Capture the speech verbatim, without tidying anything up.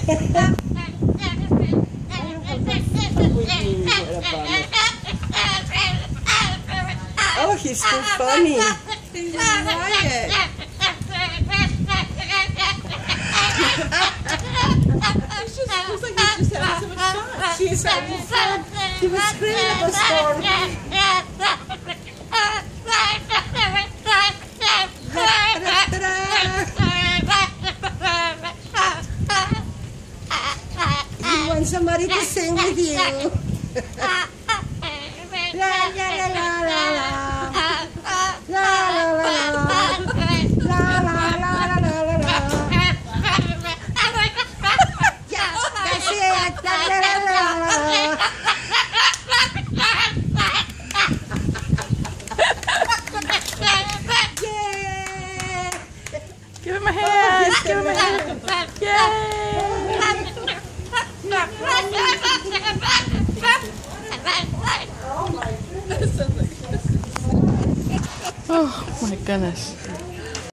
Oh, he's too funny. He's quiet. It's just looks like he's just having so much fun. She's having fun. He was screaming at the storm. You want somebody to sing with you. La la la la la la. La la la la. La la la la la la. Yeah, that's it. La la la la la. Yeah. Give him a hand. Give him a hand. Yay. Oh my goodness.